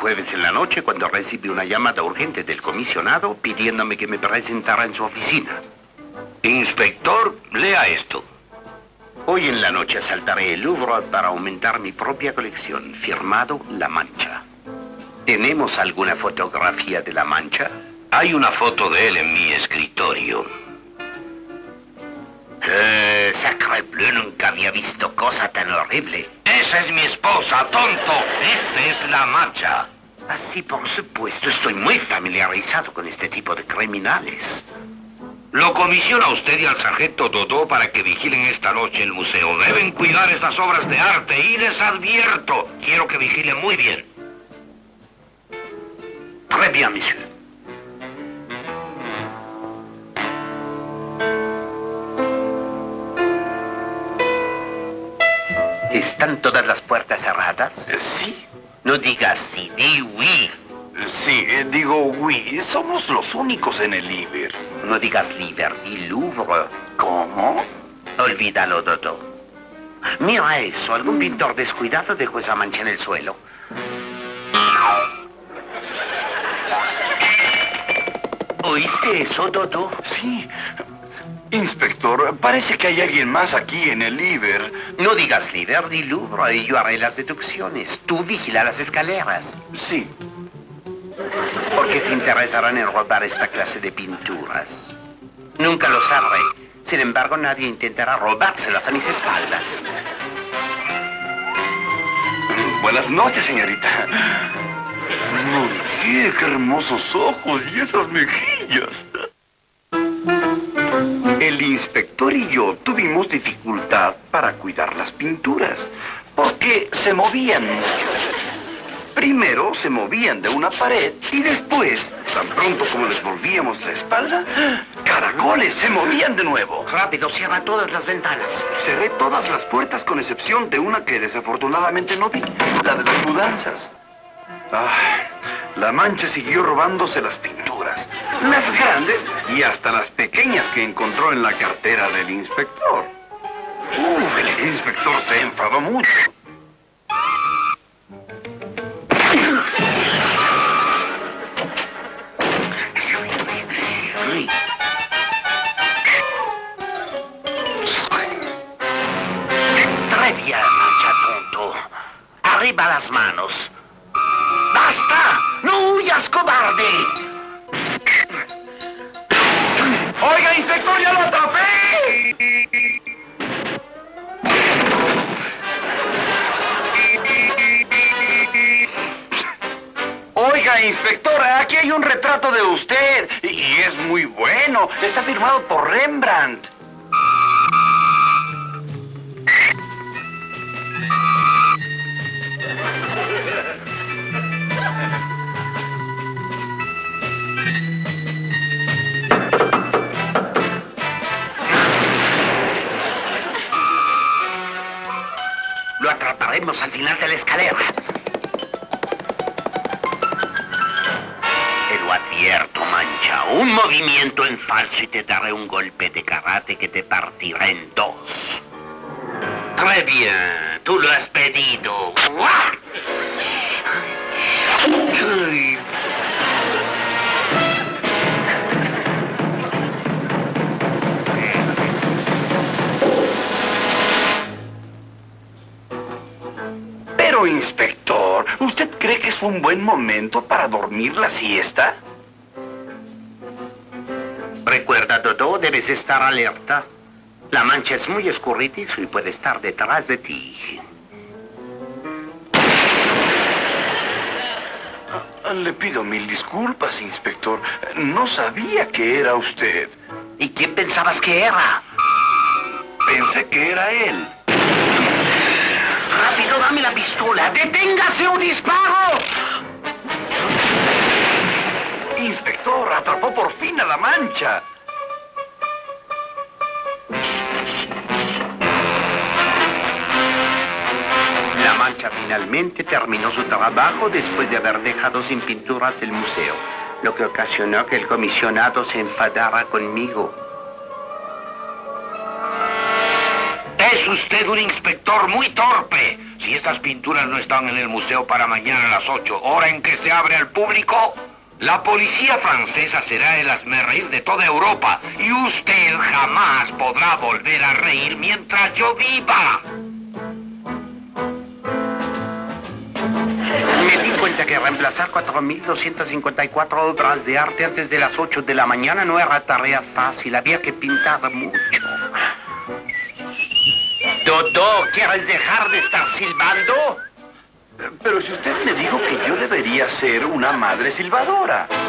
jueves en la noche cuando recibí una llamada urgente del comisionado pidiéndome que me presentara en su oficina. Inspector, lea esto. Hoy en la noche asaltaré el Louvre para aumentar mi propia colección. Firmado La Mancha. ¿Tenemos alguna fotografía de La Mancha? Hay una foto de él en mi escritorio. Sacre bleu, nunca había visto cosa tan horrible. Esa es mi esposa, tonto. Esta es La Mancha. Así, por supuesto, estoy muy familiarizado con este tipo de criminales. Lo comisiona a usted y al sargento Dodó para que vigilen esta noche el museo. Deben cuidar esas obras de arte y les advierto, quiero que vigilen muy bien. Très bien, monsieur. ¿Están todas las puertas cerradas? Sí. No digas sí, di oui. Sí, digo oui. Somos los únicos en el Louvre. No digas Louvre, di Louvre. ¿Cómo? Olvídalo, Dodo. Mira eso, algún pintor descuidado dejó esa mancha en el suelo. ¿Oíste eso, Dodo? Sí. Inspector, parece que hay alguien más aquí en el Louvre. No digas Louvre, di Louvre y yo haré las deducciones. Tú vigila las escaleras. Sí. ¿Por qué se interesarán en robar esta clase de pinturas? Nunca lo sabré. Sin embargo, nadie intentará robárselas a mis espaldas. Buenas noches, señorita. Qué hermosos ojos y esas mejillas. El inspector y yo tuvimos dificultad para cuidar las pinturas, porque se movían mucho. Primero se movían de una pared y después, tan pronto como les volvíamos la espalda, caracoles se movían de nuevo. Rápido, cierra todas las ventanas. Cerré todas las puertas con excepción de una que desafortunadamente no vi, la de las mudanzas. La Mancha siguió robándose las pinturas, las grandes y hasta las pequeñas que encontró en la cartera del inspector. El inspector se enfadó mucho. Très bien, Mancha, tonto. Arriba las manos. ¡Basta! ¡No huyas, cobarde! ¡Oiga, inspector, ya lo atrapé! Oiga, inspector, aquí hay un retrato de usted. Y es muy bueno. Está firmado por Rembrandt. Lo atraparemos al final de la escalera. Te lo advierto, Mancha. Un movimiento en falso y te daré un golpe de karate que te partirá en dos. Très bien. Tú lo has pedido. Ay. Pero, inspector, ¿usted cree que es un buen momento para dormir la siesta? Recuerda, Dodo, debes estar alerta. La Mancha es muy escurridizo y puede estar detrás de ti. Le pido mil disculpas, inspector. No sabía que era usted. ¿Y quién pensabas que era? Pensé que era él. ¡Rápido, dame la pistola! ¡Deténgase un disparo! Inspector, atrapó por fin a la Mancha. La Mancha finalmente terminó su trabajo después de haber dejado sin pinturas el museo, lo que ocasionó que el comisionado se enfadara conmigo. Es usted un inspector muy torpe. Si estas pinturas no están en el museo para mañana a las 8, hora en que se abre al público, la policía francesa será el hazmerreír de toda Europa y usted jamás podrá volver a reír mientras yo viva. Me di cuenta que reemplazar 4.254 obras de arte antes de las 8 de la mañana no era tarea fácil. Había que pintar mucho. Dodó, ¿quieres dejar de estar silbando? Pero si usted me dijo que yo debería ser una madre silbadora.